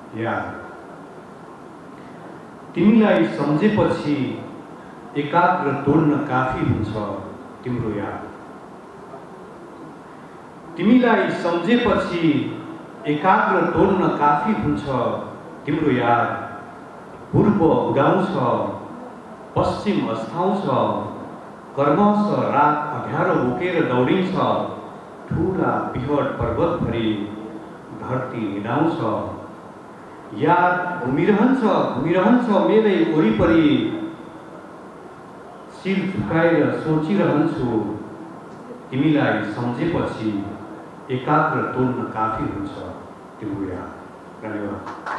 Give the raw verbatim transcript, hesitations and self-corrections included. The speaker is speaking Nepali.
याद। तिमीलाई सम्झेपछि एकाग्र तोड्न काफी हुन्छ तिम्रो याद। तिमीलाई सम्झेपछि एकाग्र तोड्न काफी हुन्छ तिम्रो याद। पूर्व उदाउँछ, पश्चिम अस्ताउँछ, कर्मश रात अँध्यारो बोकेर दौडिन्छ। ठुला बिहट पर्वतभरि धरती निदाउँछ। याद घुमिरहन्छ घुमिरहन्छ मेरै वरिपरि। शिर झुकाएर सोचिरहन्छु तिमीलाई सम्झेपछि एकाग्र तोड्न काफी हुन्छ तिम्रो याद। धन्यवाद।